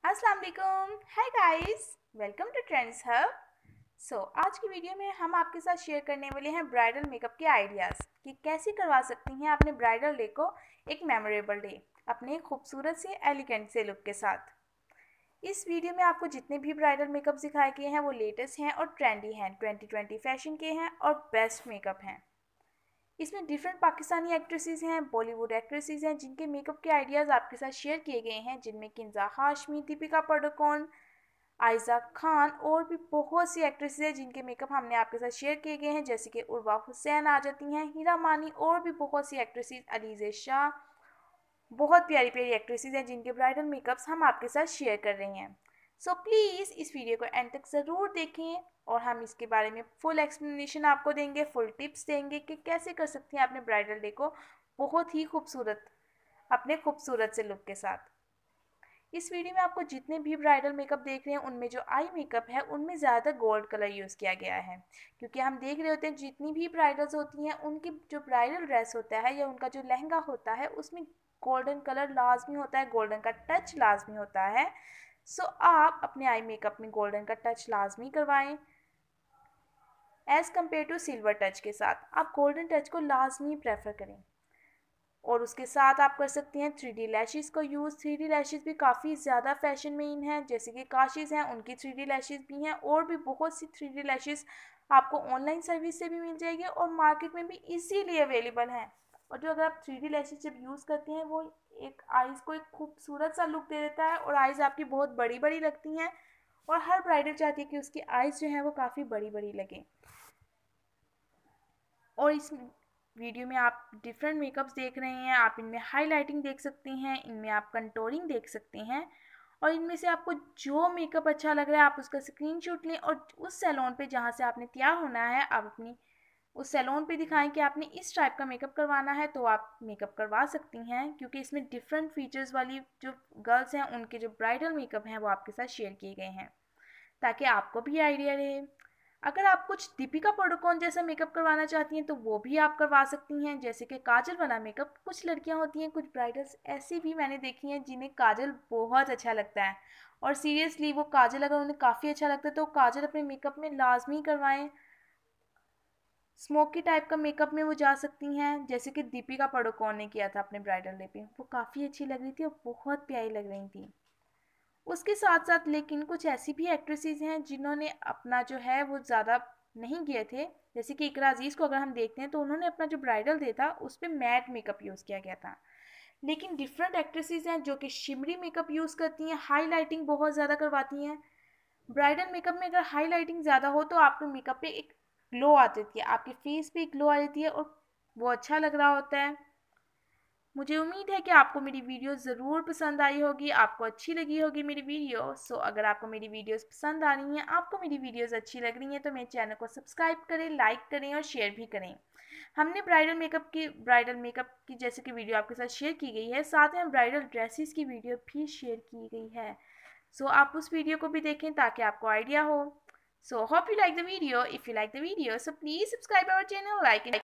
अस्सलाम वालेकुम, hi guys, welcome to Trends Hub. आज की वीडियो में हम आपके साथ शेयर करने वाले हैं ब्राइडल मेकअप के आइडियाज़ कि कैसे करवा सकती हैं अपने ब्राइडल डे को एक मेमोरेबल डे अपने खूबसूरत से एलिगेंट से लुक के साथ। इस वीडियो में आपको जितने भी ब्राइडल मेकअप सिखाए गए हैं वो लेटेस्ट हैं और ट्रेंडी हैं, 2020 फैशन के हैं और बेस्ट मेकअप हैं। इसमें डिफरेंट पाकिस्तानी एक्ट्रेसेस हैं, बॉलीवुड एक्ट्रेसेस हैं जिनके मेकअप के आइडियाज़ आपके साथ शेयर किए गए हैं, जिनमें किंजा हाशमी, दीपिका पादुकोण, आयजा खान और भी बहुत सी एक्ट्रेसेस हैं जिनके मेकअप हमने आपके साथ शेयर किए गए हैं, जैसे कि उर्वा हुसैन आ जाती हैं, हीरा मानी और भी बहुत सी एक्ट्रेसेस, अलीज़े शाह, बहुत प्यारी प्यारी एक्ट्रेसेस हैं जिनके ब्राइडल मेकअप्स हम आपके साथ शेयर कर रहे हैं। प्लीज़ इस वीडियो को एंड तक ज़रूर देखें और हम इसके बारे में फुल एक्सप्लेनेशन आपको देंगे, फुल टिप्स देंगे कि कैसे कर सकती हैं अपने ब्राइडल डे को बहुत ही खूबसूरत, अपने खूबसूरत से लुक के साथ। इस वीडियो में आपको जितने भी ब्राइडल मेकअप देख रहे हैं उनमें जो आई मेकअप है उनमें ज़्यादा गोल्ड कलर यूज़ किया गया है, क्योंकि हम देख रहे होते हैं जितनी भी ब्राइडल्स होती हैं उनकी जो ब्राइडल ड्रेस होता है या उनका जो लहंगा होता है उसमें गोल्डन कलर लाजमी होता है, गोल्डन का टच लाजमी होता है। आप अपने आई मेकअप में गोल्डन का टच लाजमी करवाएं as compare to silver touch के साथ। आप गोल्डन टच को लाजमी प्रेफर करें और उसके साथ आप कर सकती हैं 3D लैशेज़ का यूज़। 3D लैशेज़ भी काफ़ी ज़्यादा फैशन में इन हैं, जैसे कि काशीज़ हैं उनकी 3D लैशेज़ भी हैं और भी बहुत सी 3D लैशेज़ आपको ऑनलाइन सर्विस से भी मिल जाएगी और मार्केट में भी इजीली अवेलेबल हैं। और जो अगर आप 3D लैशेज़ जब यूज़ करते हैं वो एक आइज़ को एक खूबसूरत सा लुक दे देता है और आइज़ आपकी बहुत बड़ी बड़ी लगती हैं और हर ब्राइडल चाहती है कि उसकी आइज़ जो हैं वो काफ़ी बड़ी बड़ी लगें। और इस वीडियो में आप डिफरेंट मेकअप्स देख रहे हैं, आप इनमें हाइलाइटिंग देख सकते हैं, इनमें आप कंटूरिंग देख सकते हैं और इनमें से आपको जो मेकअप अच्छा लग रहा है आप उसका स्क्रीनशॉट लें और उस सैलून पे जहाँ से आपने तैयार होना है आप अपनी उस सैलून पे दिखाएं कि आपने इस टाइप का मेकअप करवाना है तो आप मेकअप करवा सकती हैं, क्योंकि इसमें डिफरेंट फीचर्स वाली जो गर्ल्स हैं उनके जो ब्राइडल मेकअप हैं वो आपके साथ शेयर किए गए हैं ताकि आपको भी आइडिया रहे। अगर आप कुछ दीपिका पादुकोण जैसा मेकअप करवाना चाहती हैं तो वो भी आप करवा सकती हैं, जैसे कि काजल वाला मेकअप। कुछ लड़कियां होती हैं, कुछ ब्राइडल्स ऐसी भी मैंने देखी हैं जिन्हें काजल बहुत अच्छा लगता है और सीरियसली वो काजल अगर उन्हें काफ़ी अच्छा लगता है तो काजल अपने मेकअप में लाजमी करवाएं। स्मोकी टाइप का मेकअप में वो जा सकती हैं, जैसे कि दीपिका पादुकोण ने किया था अपने ब्राइडल डे पे। वो काफ़ी अच्छी लग रही थी और बहुत प्यारी लग रही थी। उसके साथ साथ लेकिन कुछ ऐसी भी एक्ट्रेसेस हैं जिन्होंने अपना जो है वो ज़्यादा नहीं किए थे, जैसे कि इकरा अजीज़ को अगर हम देखते हैं तो उन्होंने अपना जो ब्राइडल डे था उस पर मैट मेकअप यूज़ किया गया था। लेकिन डिफरेंट एक्ट्रेसेस हैं जो कि शिमरी मेकअप यूज़ करती हैं, हाईलाइटिंग बहुत ज़्यादा करवाती हैं। ब्राइडल मेकअप में अगर हाईलाइटिंग ज़्यादा हो तो आपके मेकअप पे एक ग्लो आ जाती है, आपके फेस पे एक ग्लो आ जाती है और वो अच्छा लग रहा होता है। मुझे उम्मीद है कि आपको मेरी वीडियो ज़रूर पसंद आई होगी, आपको अच्छी लगी होगी मेरी वीडियो। अगर आपको मेरी वीडियोस पसंद आ रही हैं, आपको मेरी वीडियोस अच्छी लग रही हैं तो मेरे चैनल को सब्सक्राइब करें, लाइक करें और शेयर भी करें। हमने ब्राइडल मेकअप की जैसे कि वीडियो आपके साथ शेयर की गई है, साथ में ब्राइडल ड्रेसेस की वीडियो भी शेयर की गई है। आप उस वीडियो को भी देखें ताकि आपको आइडिया हो। Hope you like the video. If you like the video please subscribe our channel, like